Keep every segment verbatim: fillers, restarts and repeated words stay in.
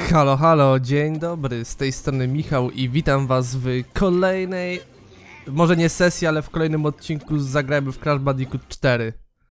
Halo, halo, dzień dobry, z tej strony Michał i witam was w kolejnej, może nie sesji, ale w kolejnym odcinku z Zagrajmy w Crash Bandicoot cztery.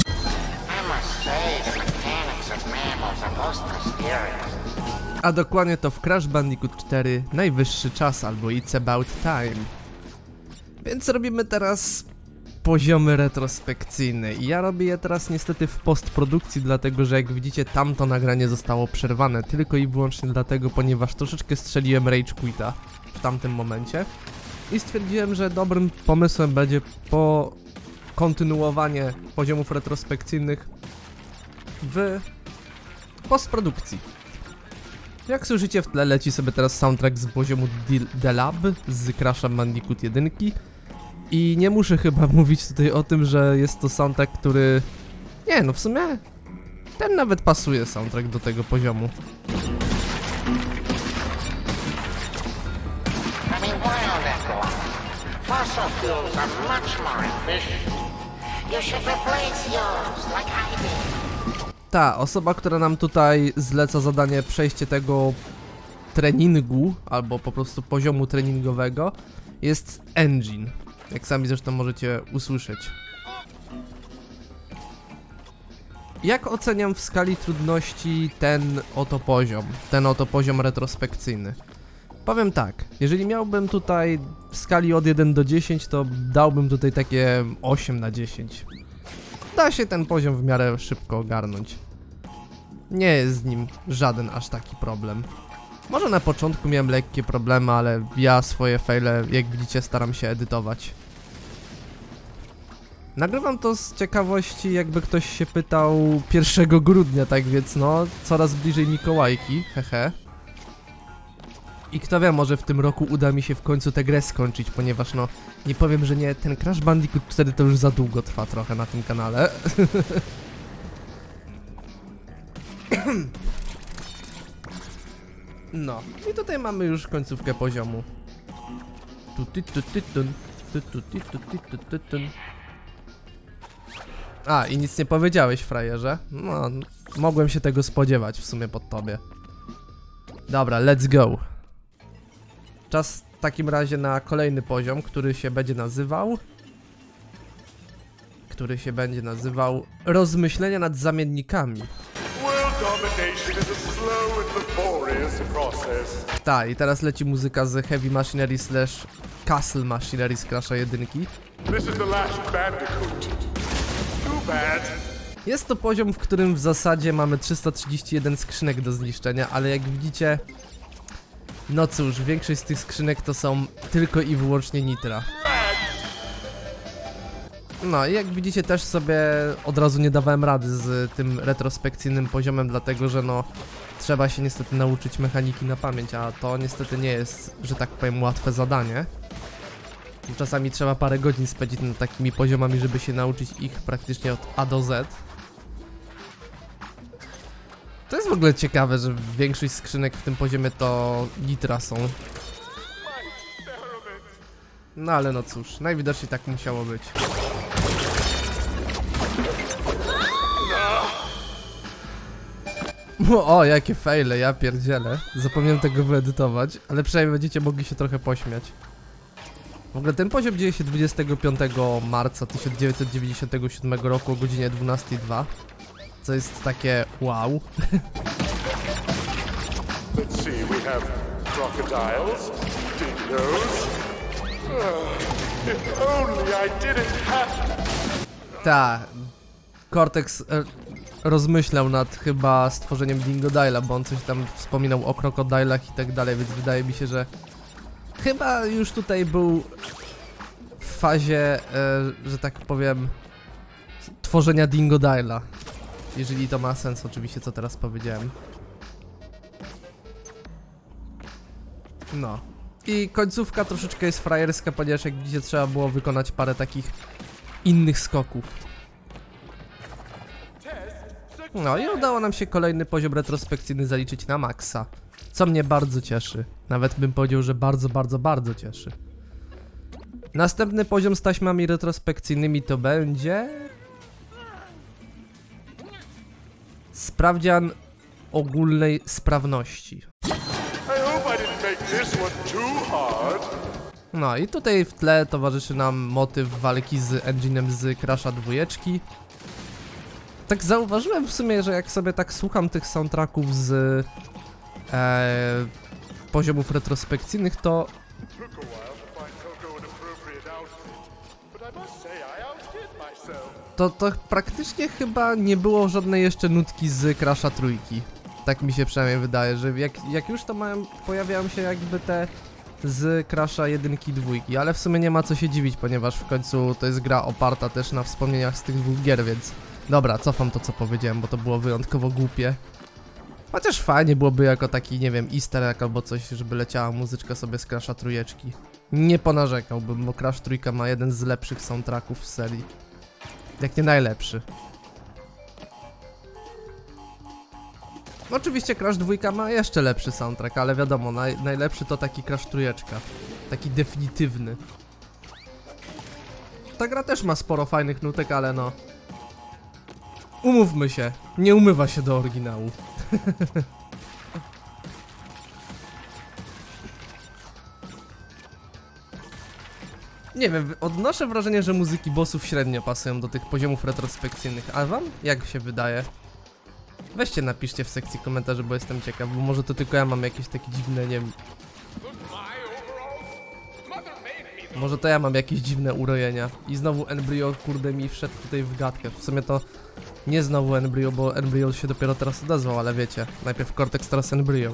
A dokładnie to w Crash Bandicoot cztery najwyższy czas, albo It's About Time. Więc robimy teraz poziomy retrospekcyjne i ja robię je teraz niestety w postprodukcji, dlatego że jak widzicie tamto nagranie zostało przerwane tylko i wyłącznie dlatego, ponieważ troszeczkę strzeliłem Rage Quita w tamtym momencie i stwierdziłem, że dobrym pomysłem będzie po kontynuowanie poziomów retrospekcyjnych w postprodukcji. Jak słyszycie, w tle leci sobie teraz soundtrack z poziomu The Lab z Crasha Bandicoot jeden. I nie muszę chyba mówić tutaj o tym, że jest to soundtrack, który... Nie, no w sumie... Ten nawet pasuje soundtrack do tego poziomu. Ta osoba, która nam tutaj zleca zadanie przejście tego treningu, albo po prostu poziomu treningowego, jest Engine. Jak sami zresztą możecie usłyszeć. Jak oceniam w skali trudności ten oto poziom, ten oto poziom retrospekcyjny? Powiem tak, jeżeli miałbym tutaj w skali od jeden do dziesięciu, to dałbym tutaj takie osiem na dziesięć. Da się ten poziom w miarę szybko ogarnąć. Nie jest z nim żaden aż taki problem. Może na początku miałem lekkie problemy, ale ja swoje faile, jak widzicie, staram się edytować. Nagrywam to z ciekawości, jakby ktoś się pytał, pierwszego grudnia, tak więc no, coraz bliżej Mikołajki, hehe. I kto wie, może w tym roku uda mi się w końcu tę grę skończyć, ponieważ no, nie powiem, że nie, ten Crash Bandicoot cztery to już za długo trwa trochę na tym kanale. No, i tutaj mamy już końcówkę poziomu. A, i nic nie powiedziałeś, frajerze? No, mogłem się tego spodziewać w sumie pod tobie. Dobra, let's go. Czas w takim razie na kolejny poziom, który się będzie nazywał... Który się będzie nazywał... Rozmyślenia nad zamiennikami. Tak, i teraz leci muzyka z Heavy Machinery slash Castle Machinery z Crasha jeden. Jest to poziom, w którym w zasadzie mamy trzysta trzydzieści jeden skrzynek do zniszczenia, ale jak widzicie... No cóż, większość z tych skrzynek to są tylko i wyłącznie nitra. No i jak widzicie też sobie od razu nie dawałem rady z tym retrospekcyjnym poziomem, dlatego że no trzeba się niestety nauczyć mechaniki na pamięć, a to niestety nie jest, że tak powiem, łatwe zadanie. Czasami trzeba parę godzin spędzić nad takimi poziomami, żeby się nauczyć ich praktycznie od A do Z. To jest w ogóle ciekawe, że większość skrzynek w tym poziomie to nitra są. No ale no cóż, najwidoczniej tak musiało być. O, jakie fejle, ja pierdzielę. Zapomniałem tego wyedytować, ale przynajmniej będziecie mogli się trochę pośmiać. W ogóle ten poziom dzieje się dwudziestego piątego marca tysiąc dziewięćset dziewięćdziesiątego siódmego roku o godzinie dwunastej zero dwa. Co jest takie wow. Let's see, we have crocodiles, dingoes. Oh, if only I didn't have... Ta, Cortex e, rozmyślał nad chyba stworzeniem Dingodyle'a, bo on coś tam wspominał o krokodylach i tak dalej, więc wydaje mi się, że chyba już tutaj był w fazie, e, że tak powiem, tworzenia Dingodyle'a. Jeżeli to ma sens, oczywiście, co teraz powiedziałem. No. I końcówka troszeczkę jest frajerska, ponieważ jak widzicie trzeba było wykonać parę takich innych skoków. No i udało nam się kolejny poziom retrospekcyjny zaliczyć na maksa. Co mnie bardzo cieszy. Nawet bym powiedział, że bardzo, bardzo, bardzo cieszy. Następny poziom z taśmami retrospekcyjnymi to będzie... Sprawdzian ogólnej sprawności. No i tutaj w tle towarzyszy nam motyw walki z engine'em z Crasha dwójeczki. Tak zauważyłem w sumie, że jak sobie tak słucham tych soundtracków z e, poziomów retrospekcyjnych, to to to praktycznie chyba nie było żadnej jeszcze nutki z Crasha trójki. Tak mi się przynajmniej wydaje, że jak, jak już to mają, pojawiają się jakby te z Crasha jedynki, dwójki, ale w sumie nie ma co się dziwić, ponieważ w końcu to jest gra oparta też na wspomnieniach z tych dwóch gier, więc dobra, cofam to co powiedziałem, bo to było wyjątkowo głupie. Chociaż fajnie byłoby jako taki, nie wiem, easter egg albo coś, żeby leciała muzyczka sobie z Crasha trójeczki. Nie ponarzekałbym, bo Crash trójka ma jeden z lepszych soundtracków w serii. Jak nie najlepszy. Oczywiście Crash dwójka ma jeszcze lepszy soundtrack, ale wiadomo, naj, najlepszy to taki Crash trójeczka. Taki definitywny. Ta gra też ma sporo fajnych nutek, ale no... Umówmy się, nie umywa się do oryginału. Nie wiem, odnoszę wrażenie, że muzyki bossów średnio pasują do tych poziomów retrospekcyjnych, a wam jak się wydaje? Weźcie napiszcie w sekcji komentarzy, bo jestem ciekaw, bo może to tylko ja mam jakieś takie dziwne, nie wiem... Może to ja mam jakieś dziwne urojenia. I znowu Embryo, kurde, mi wszedł tutaj w gadkę. W sumie to nie znowu Embryo, bo Embryo się dopiero teraz odezwał, ale wiecie. Najpierw Cortex, teraz Embryo.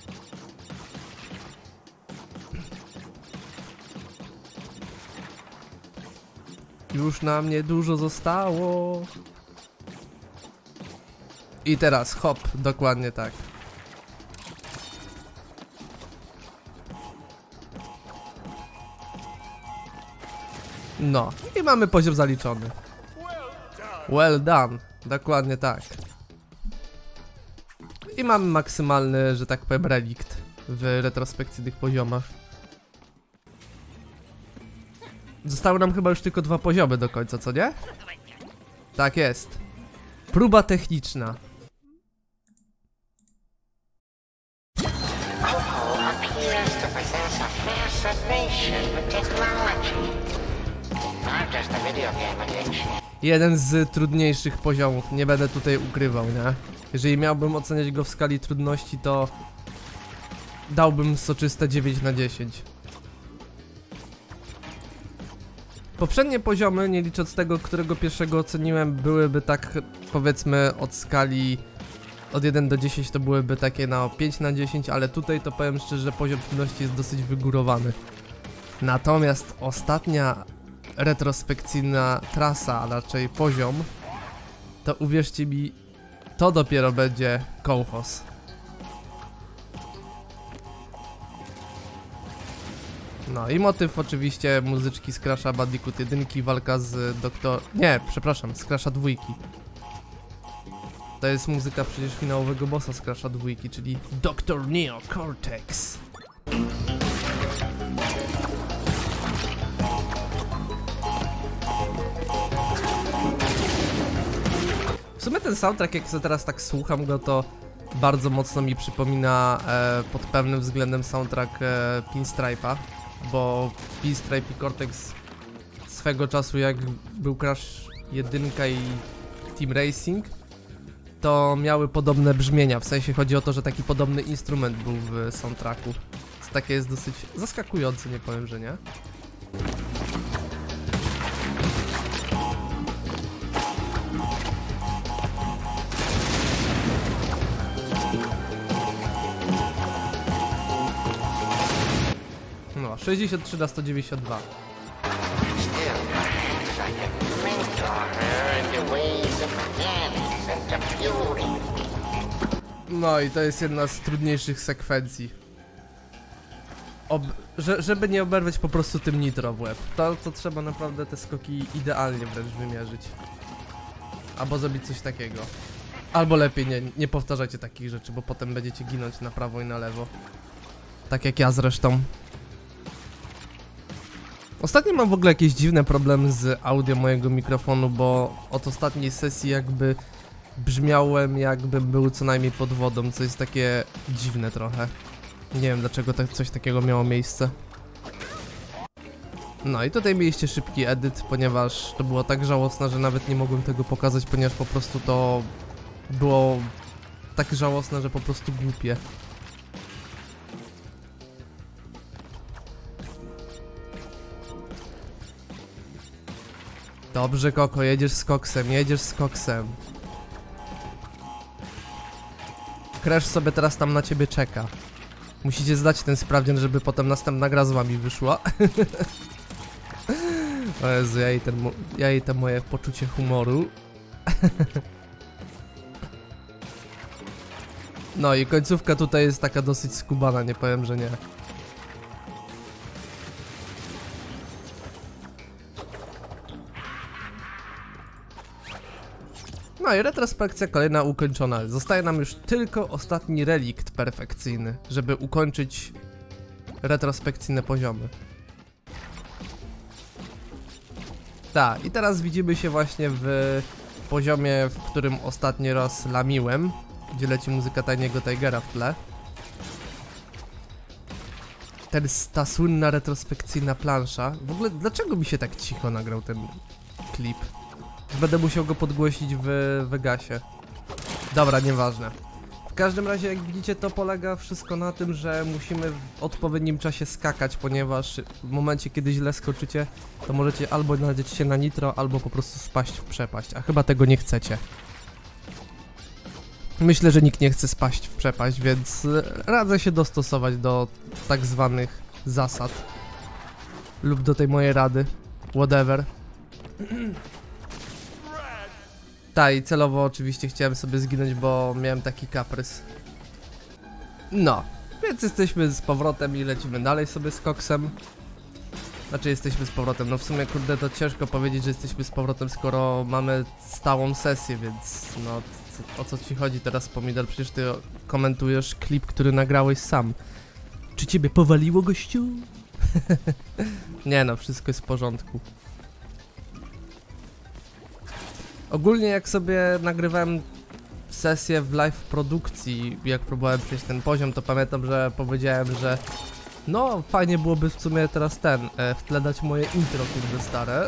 Już nam niedużo zostało. I teraz hop, dokładnie tak. No, i mamy poziom zaliczony. Well done, dokładnie tak. I mamy maksymalny, że tak powiem, relikt w retrospekcyjnych poziomach. Zostały nam chyba już tylko dwa poziomy do końca, co nie? Tak jest. Próba techniczna. Jeden z trudniejszych poziomów, nie będę tutaj ukrywał, nie? Jeżeli miałbym oceniać go w skali trudności, to dałbym soczyste dziewięć na dziesięć. Poprzednie poziomy, nie licząc tego, którego pierwszego oceniłem, byłyby tak, powiedzmy, od skali od jeden do dziesięciu to byłyby takie na pięć na dziesięć, ale tutaj to powiem szczerze, że poziom trudności jest dosyć wygórowany. Natomiast ostatnia retrospekcyjna trasa, a raczej poziom, to uwierzcie mi, to dopiero będzie kołchos. No i motyw oczywiście muzyczki z Crasha Bandicoot jeden, walka z doktor... Nie, przepraszam, z Crasha dwa. To jest muzyka przecież finałowego bossa z Crasha dwa, czyli doktor Neo Cortex. W sumie ten soundtrack, jak sobie teraz tak słucham go, to bardzo mocno mi przypomina e, pod pewnym względem soundtrack e, Pinstripe'a, bo Pinstripe i Cortex swego czasu, jak był Crash jeden i Team Racing, to miały podobne brzmienia, w sensie chodzi o to, że taki podobny instrument był w soundtracku. To takie jest dosyć zaskakujące, nie powiem, że nie. No, sześćdziesiąt trzy na sto dziewięćdziesiąt dwa. No i to jest jedna z trudniejszych sekwencji. Ob że, żeby nie oberwać po prostu tym nitro w łeb. To, to trzeba naprawdę te skoki idealnie wręcz wymierzyć. Albo zrobić coś takiego. Albo lepiej nie, nie powtarzajcie takich rzeczy, bo potem będziecie ginąć na prawo i na lewo. Tak jak ja zresztą. Ostatnio mam w ogóle jakieś dziwne problemy z audio mojego mikrofonu, bo od ostatniej sesji jakby brzmiałem, jakbym był co najmniej pod wodą, co jest takie dziwne trochę. Nie wiem dlaczego tak, coś takiego miało miejsce. No i tutaj mieliście szybki edyt, ponieważ to było tak żałosne, że nawet nie mogłem tego pokazać, ponieważ po prostu to było tak żałosne, że po prostu głupie. Dobrze, Koko, jedziesz z koksem, jedziesz z koksem. Crash sobie teraz tam na ciebie czeka. Musicie zdać ten sprawdzian, żeby potem następna gra z wami wyszła. O Jezu, ja i, ten, ja i to moje poczucie humoru. No i końcówka tutaj jest taka dosyć skubana, nie powiem, że nie. No i retrospekcja kolejna ukończona. Zostaje nam już tylko ostatni relikt perfekcyjny, żeby ukończyć retrospekcyjne poziomy. Tak, i teraz widzimy się właśnie w poziomie, w którym ostatni raz lamiłem, gdzie leci muzyka Tajniego Tigera w tle. Ten, ta słynna retrospekcyjna plansza. W ogóle dlaczego mi się tak cicho nagrał ten klip? Będę musiał go podgłosić w Vegasie. Dobra, nieważne. W każdym razie, jak widzicie, to polega wszystko na tym, że musimy w odpowiednim czasie skakać, ponieważ w momencie, kiedy źle skoczycie, to możecie albo nadzieć się na nitro, albo po prostu spaść w przepaść, a chyba tego nie chcecie. Myślę, że nikt nie chce spaść w przepaść, więc radzę się dostosować do tak zwanych zasad. Lub do tej mojej rady. Whatever. Tak, i celowo oczywiście chciałem sobie zginąć, bo miałem taki kaprys. No, więc jesteśmy z powrotem i lecimy dalej sobie z koksem. Znaczy jesteśmy z powrotem, no w sumie kurde to ciężko powiedzieć, że jesteśmy z powrotem, skoro mamy stałą sesję, więc no o co ci chodzi teraz, Pomidor? Przecież ty komentujesz klip, który nagrałeś sam. Czy ciebie powaliło, gościu? Nie no, wszystko jest w porządku. Ogólnie jak sobie nagrywałem sesję w live produkcji, jak próbowałem przejść ten poziom, to pamiętam, że powiedziałem, że no fajnie byłoby w sumie teraz ten, e, w tle dać moje intro, kurde stare.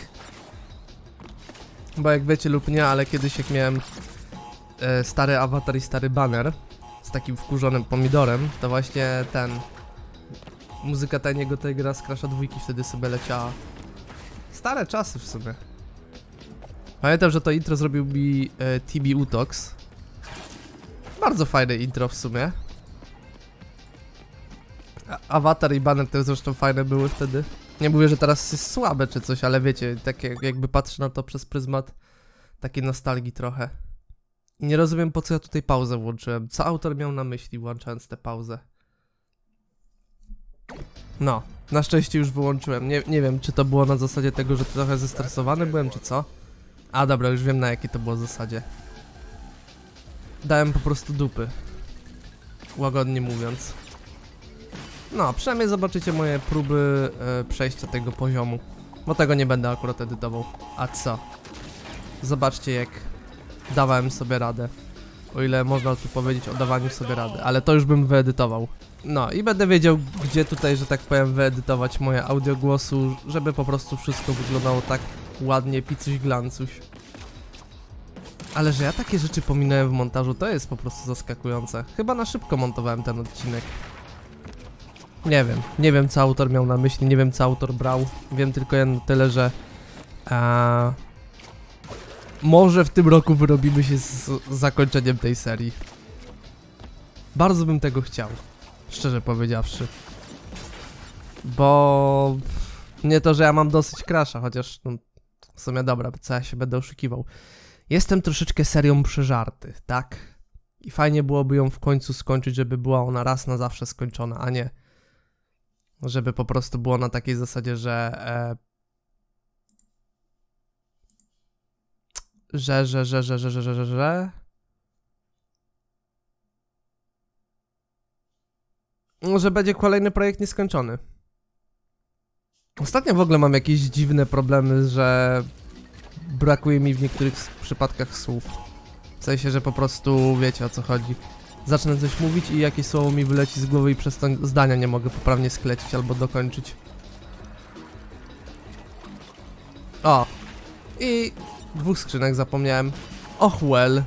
Bo jak wiecie lub nie, ale kiedyś jak miałem e, stary awatar i stary banner z takim wkurzonym pomidorem, to właśnie ten, muzyka Tajniego Tigera z Crasha dwójki wtedy sobie leciała. Stare czasy w sumie. Pamiętam, że to intro zrobił mi e, T B Utox. Bardzo fajne intro w sumie. A awatar i banner też zresztą fajne były wtedy. Nie mówię, że teraz jest słabe czy coś, ale wiecie, tak jak, jakby patrzę na to przez pryzmat takiej nostalgii trochę. I nie rozumiem, po co ja tutaj pauzę włączyłem. Co autor miał na myśli, włączając tę pauzę? No, na szczęście już wyłączyłem. Nie, nie wiem, czy to było na zasadzie tego, że trochę zestresowany byłem, czy co? A dobra, już wiem, na jakiej to było zasadzie. Dałem po prostu dupy. Łagodnie mówiąc. No, przynajmniej zobaczycie moje próby e, przejścia tego poziomu. Bo tego nie będę akurat edytował. A co? Zobaczcie, jak dawałem sobie radę. O ile można tu powiedzieć o dawaniu sobie rady. Ale to już bym wyedytował. No i będę wiedział, gdzie tutaj, że tak powiem, wyedytować moje audiogłosu, żeby po prostu wszystko wyglądało tak ładnie, picuś glancuś. Ale że ja takie rzeczy pominąłem w montażu, to jest po prostu zaskakujące. Chyba na szybko montowałem ten odcinek. Nie wiem, nie wiem co autor miał na myśli, nie wiem co autor brał. Wiem tylko jedno tyle, że a, może w tym roku wyrobimy się z zakończeniem tej serii. Bardzo bym tego chciał, szczerze powiedziawszy. Bo nie to, że ja mam dosyć Crasha, chociaż no, w sumie dobra, co ja się będę oszukiwał. Jestem troszeczkę serią przeżarty, tak? I fajnie byłoby ją w końcu skończyć, żeby była ona raz na zawsze skończona, a nie żeby po prostu było na takiej zasadzie, że e, że, że, że, że, że, że, że, że, że że będzie kolejny projekt nieskończony. Ostatnio w ogóle mam jakieś dziwne problemy, że brakuje mi w niektórych przypadkach słów. W sensie, że po prostu wiecie o co chodzi. zacznę coś mówić i jakieś słowo mi wyleci z głowy i przez to zdania nie mogę poprawnie sklecić albo dokończyć. O! I dwóch skrzynek zapomniałem. Och well.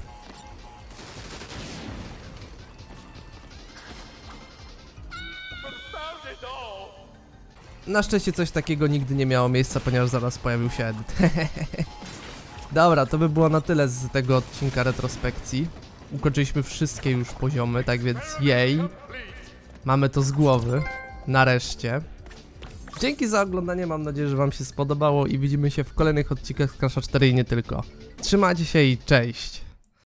Na szczęście coś takiego nigdy nie miało miejsca, ponieważ zaraz pojawił się edyt. Dobra, to by było na tyle z tego odcinka retrospekcji. Ukończyliśmy wszystkie już poziomy, tak więc jej. Mamy to z głowy. Nareszcie. Dzięki za oglądanie, mam nadzieję, że wam się spodobało i widzimy się w kolejnych odcinkach z Crasha cztery i nie tylko. Trzymajcie się i cześć!